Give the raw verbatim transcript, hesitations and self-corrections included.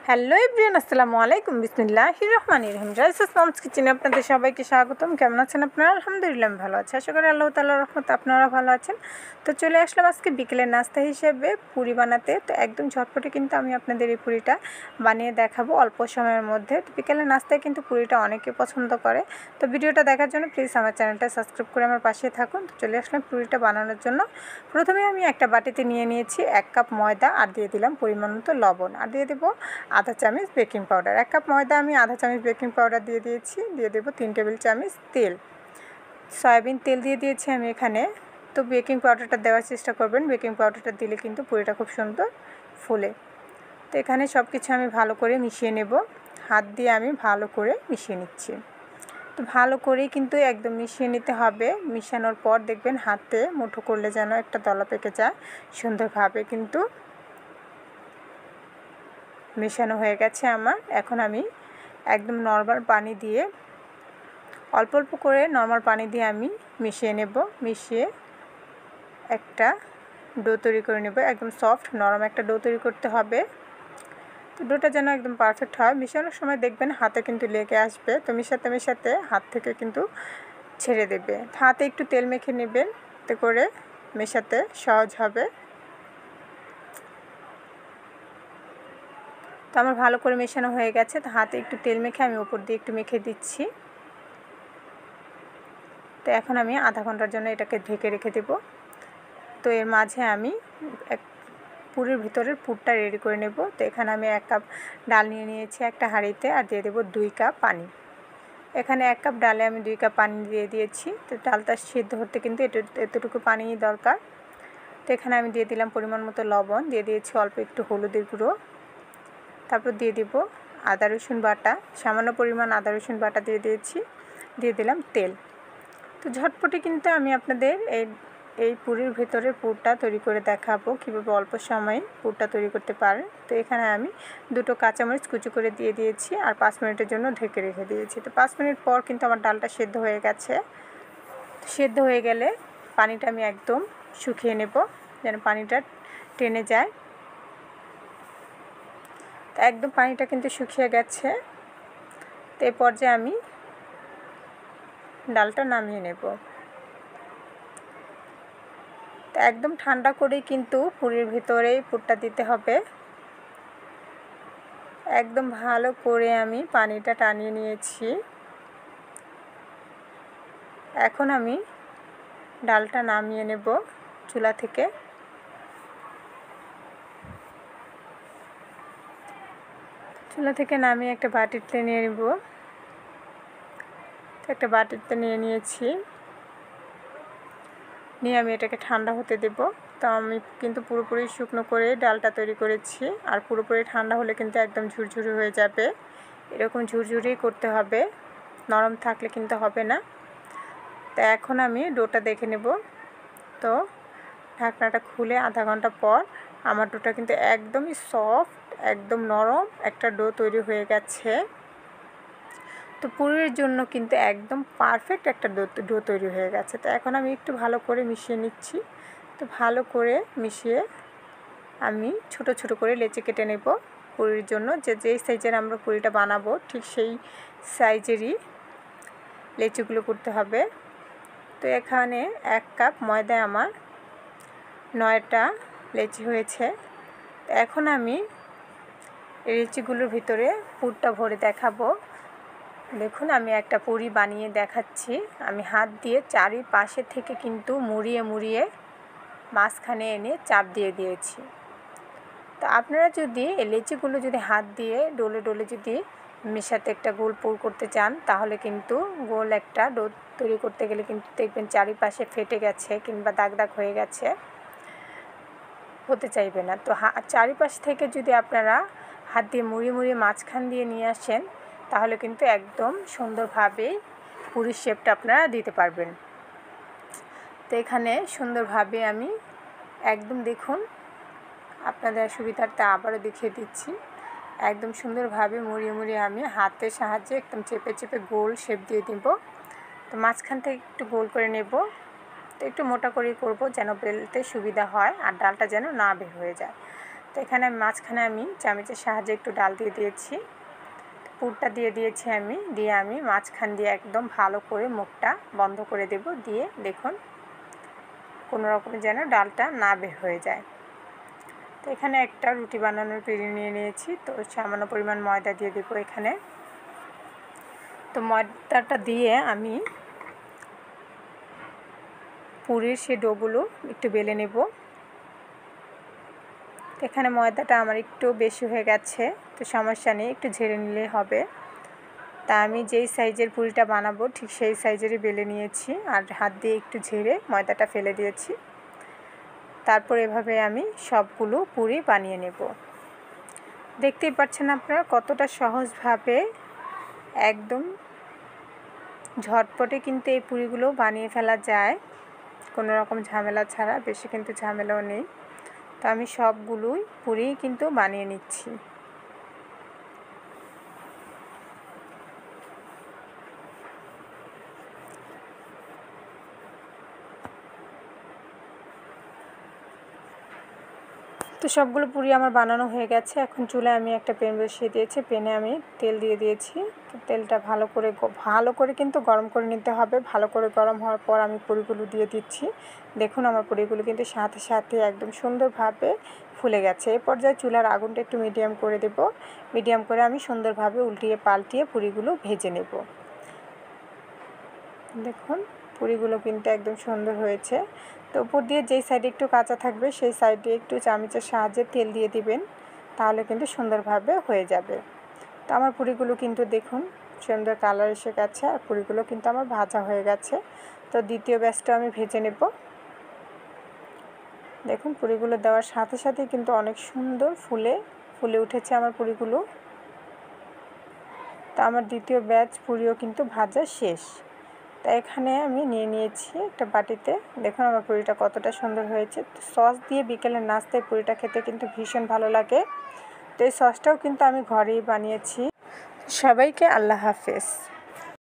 Hello everyone, আসসালামু আলাইকুম। বিসমিল্লাহির রহমানির রহিম। রাইসাস মমস কিচেনে আপনাদের সবাইকে স্বাগতম। কেমন আছেন আপনারা? আলহামদুলিল্লাহ আমি ভালো আছি। আশা করি আল্লাহ তাআলার রহমতে আপনারা ভালো আছেন। তো চলে আসলাম আজকে বিকেলের নাস্তা হিসেবে পুরি বানাতে। তো একদম ঝটপটে কিন্তু আমি আপনাদের এই পুরিটা বানিয়ে দেখাবো অল্প সময়ের মধ্যে। তো বিকেলের নাস্তায় কিন্তু পুরিটা অনেকে পছন্দ করে। তো ভিডিওটা দেখার জন্য প্লিজ আমার চ্যানেলটা সাবস্ক্রাইব করে আমার পাশে থাকুন। তো চলে আসলাম পুরিটা বানানোর জন্য। প্রথমে আমি একটা বাটিতে নিয়ে নিয়েছি এক কাপ ময়দা, আর দিয়ে দিলাম পরিমাণ মতো লবণ, আর দিয়ে দেবো আধা চামচ বেকিং পাউডার। এক কাপ ময়দা আমি আধা চামচ বেকিং পাউডার দিয়ে দিয়েছি। দিয়ে দেবো তিন টেবিল চামচ তেল, সয়াবিন তেল দিয়ে দিয়েছি আমি এখানে। তো বেকিং পাউডারটা দেওয়ার চেষ্টা করবেন, বেকিং পাউডারটা দিলে কিন্তু পুরিটা খুব সুন্দর ফুলে। তো এখানে সব কিছু আমি ভালো করে মিশিয়ে নেব, হাত দিয়ে আমি ভালো করে মিশিয়ে নিচ্ছি। তো ভালো করেই কিন্তু একদম মিশিয়ে নিতে হবে। মিশানোর পর দেখবেন হাতে মুঠো করলে যেন একটা দলা পেকে যায় সুন্দরভাবে। কিন্তু মেশানো হয়ে গেছে আমার। এখন আমি একদম নরমাল পানি দিয়ে অল্প অল্প করে নরমাল পানি দিয়ে আমি মিশিয়ে নেব। মিশিয়ে একটা ডো তৈরি করে নেব। একদম সফট নরম একটা ডো তৈরি করতে হবে। তো ডোটা যেন একদম পারফেক্ট হয়। মিশানোর সময় দেখবেন হাতে কিন্তু লেগে আসবে। তো মিশাতে মিশাতে হাত থেকে কিন্তু ছেড়ে দেবে। হাতে একটু তেল মেখে নেবেন, এতে করে মেশাতে সহজ হবে। তো আমার ভালো করে মেশানো হয়ে গেছে। তো হাতে একটু তেল মেখে আমি উপর দিয়ে একটু মেখে দিচ্ছি। তো এখন আমি আধা ঘন্টার জন্য এটাকে ঢেকে রেখে দেব। তো এর মাঝে আমি এক পুরির ভিতরের পুরটা রেডি করে নেব। তো এখানে আমি এক কাপ ডাল নিয়ে নিয়েছি একটা হাঁড়িতে, আর দিয়ে দেবো দুই কাপ পানি। এখানে এক কাপ ডালে আমি দুই কাপ পানি দিয়ে দিয়েছি। তো ডালটা সিদ্ধ হতে কিন্তু এটু এতটুকু পানি দরকার। তো এখানে আমি দিয়ে দিলাম পরিমাণ মতো লবণ, দিয়ে দিয়েছি অল্প একটু হলুদের গুঁড়ো, তারপর দিয়ে দিব আদা রসুন বাটা, সামান্য পরিমাণ আদা রসুন বাটা দিয়ে দিয়েছি। দিয়ে দিলাম তেল। তো ঝটপটে কিন্তু আমি আপনাদের এই এই পুরির ভেতরে পুরটা তৈরি করে দেখাবো কীভাবে অল্প সময়ে পুরটা তৈরি করতে পারে। তো এখানে আমি দুটো কাঁচামরিচ কুচি করে দিয়ে দিয়েছি, আর পাঁচ মিনিটের জন্য ঢেকে রেখে দিয়েছি। তো পাঁচ মিনিট পর কিন্তু আমার ডালটা সেদ্ধ হয়ে গেছে। সেদ্ধ হয়ে গেলে পানিটা আমি একদম শুকিয়ে নেব, যেন পানিটা টেনে যায়। তো একদম পানিটা কিন্তু শুকিয়ে গেছে। তো এই পর্যায়ে আমি ডালটা নামিয়ে নেব। তো একদম ঠান্ডা করেই কিন্তু পুরির ভিতরেই পুরটা দিতে হবে। একদম ভালো করে আমি পানিটা টানিয়ে নিয়েছি। এখন আমি ডালটা নামিয়ে নেব চুলা থেকে। চুলা থেকে নামিয়ে একটা বাটিতে নিয়ে নেব। একটা বাটিতে নিয়ে নিয়েছি, নিয়ে আমি এটাকে ঠান্ডা হতে দেব। তো আমি কিন্তু পুরোপুরি শুকনো করে ডালটা তৈরি করেছি, আর পুরোপুরি ঠান্ডা হলে কিন্তু একদম ঝুরঝুরি হয়ে যাবে। এরকম ঝুরঝুরি করতে হবে, নরম থাকলে কিন্তু হবে না। তো এখন আমি ডোটা দেখে নেব। তো ঢাকনাটা খুলে আধা ঘন্টা পর আমার ডোটা কিন্তু একদমই সফট, একদম নরম একটা ডো তৈরি হয়ে গেছে। তো পুরির জন্য কিন্তু একদম পারফেক্ট একটা ডো ডো তৈরি হয়ে গেছে। তো এখন আমি একটু ভালো করে মিশিয়ে নিচ্ছি। তো ভালো করে মিশিয়ে আমি ছোট ছোট করে লেচি কেটে নেব পুরির জন্য। যে যেই সাইজের আমরা পুরিটা বানাবো ঠিক সেই সাইজেরই লেচিগুলো করতে হবে। তো এখানে এক কাপ ময়দায় আমার নয়টা লেচি হয়েছে। এখন আমি এই লেচিগুলোর ভিতরে পুরটা ভরে দেখাবো। দেখুন আমি একটা পুরি বানিয়ে দেখাচ্ছি। আমি হাত দিয়ে চারিপাশে থেকে কিন্তু মুড়িয়ে মুড়িয়ে মাঝখানে এনে চাপ দিয়ে দিয়েছি। তো আপনারা যদি এই লেচিগুলো যদি হাত দিয়ে ডলে ডলে যদি মেশাতে একটা গোল পুর করতে চান, তাহলে কিন্তু গোল একটা ডো তৈরি করতে গেলে কিন্তু দেখবেন চারিপাশে ফেটে গেছে কিংবা দাগ দাগ হয়ে গেছে, হতে চাইবে না। তো চারিপাশ থেকে যদি আপনারা হাত দিয়ে মুড়িয়ে মুড়িয়ে মাঝখান দিয়ে নিয়ে আসেন, তাহলে কিন্তু একদম সুন্দরভাবে পুরির শেপটা আপনারা দিতে পারবেন। তো এখানে সুন্দরভাবে আমি একদম দেখুন, আপনাদের সুবিধার্থে আবারও দেখিয়ে দিচ্ছি। একদম সুন্দরভাবে মুড়িয়ে মুড়িয়ে আমি হাতের সাহায্যে একদম চেপে চেপে গোল শেপ দিয়ে দেব। তো মাঝখান থেকে একটু গোল করে নেব। তো একটু মোটা করেই করব, যেন বেলতে সুবিধা হয় আর ডালটা যেন না বের হয়ে যায়। তো এখানে মাঝখানে আমি চামচের সাহায্যে একটু ডাল দিয়ে দিয়েছি, পুরটা দিয়ে দিয়েছি আমি, দিয়ে আমি মাঝখান দিয়ে একদম ভালো করে মুখটা বন্ধ করে দেব, দিয়ে দেখুন কোনো রকম যেন ডালটা না বের হয়ে যায়। তো এখানে একটা রুটি বানানোর পিঁড়ি নিয়ে নিয়েছি, তো সামান্য পরিমাণ ময়দা দিয়ে দেবো এখানে। তো ময়দাটা দিয়ে আমি পুরির সেই ডোগুলো একটু বেলে নেব। এখানে ময়দাটা আমার একটু বেশি হয়ে গেছে, তো সমস্যা নেই, একটু ঝেড়ে নিলেই হবে। তা আমি যেই সাইজের পুরিটা বানাবো ঠিক সেই সাইজেরই বেলে নিয়েছি, আর হাত দিয়ে একটু ঝেড়ে ময়দাটা ফেলে দিয়েছি। তারপর এভাবে আমি সবগুলো পুরি বানিয়ে নেব। দেখতেই পাচ্ছেন আপনারা কতটা সহজভাবে একদম ঝটপটে কিন্তু এই পুরিগুলো বানিয়ে ফেলা যায়, কোনো রকম ঝামেলা ছাড়া, বেশি কিন্তু ঝামেলাও নেই। তো আমি সবগুলোই পুরি কিন্তু বানিয়ে নিচ্ছি। তো সবগুলো পুরি আমার বানানো হয়ে গেছে। এখন চুলায় আমি একটা প্যান বসিয়ে দিয়েছি, প্যানে আমি তেল দিয়ে দিয়েছি। তেলটা ভালো করে ভালো করে কিন্তু গরম করে নিতে হবে। ভালো করে গরম হওয়ার পর আমি পুরিগুলো দিয়ে দিচ্ছি। দেখুন আমার পুরিগুলো কিন্তু সাথে সাথে একদম সুন্দরভাবে ফুলে গেছে। এই পর্যায়ে চুলার আগুনটা একটু মিডিয়াম করে দেব। মিডিয়াম করে আমি সুন্দরভাবে উল্টিয়ে পাল্টিয়ে পুরিগুলো ভেজে নেব। দেখুন পুরিগুলো কিন্তু একদম সুন্দর হয়েছে। তো উপর দিয়ে যেই সাইডে একটু কাঁচা থাকবে সেই সাইডে একটু চামচের সাহায্যে তেল দিয়ে দিবেন, তাহলে কিন্তু সুন্দরভাবে হয়ে যাবে। তো আমার পুরিগুলো কিন্তু দেখুন সুন্দর কালার এসে গেছে, আর পুরিগুলো কিন্তু আমার ভাজা হয়ে গেছে। তো দ্বিতীয় ব্যাচটা আমি ভেজে নেব। দেখুন পুরিগুলো দেওয়ার সাথে সাথে কিন্তু অনেক সুন্দর ফুলে ফুলে উঠেছে আমার পুরিগুলো। তো আমার দ্বিতীয় ব্যাচ পুরিও কিন্তু ভাজা শেষ। তো এখানে আমি নিয়ে নিয়েছি একটা বাটিতে। দেখুন আমার পুরিটা কতটা সুন্দর হয়েছে। তো সস দিয়ে বিকেলের নাস্তায় পুরিটা খেতে কিন্তু ভীষণ ভালো লাগে। তো এই সসটাও কিন্তু আমি ঘরেই বানিয়েছি। সবাইকে আল্লাহ হাফেজ।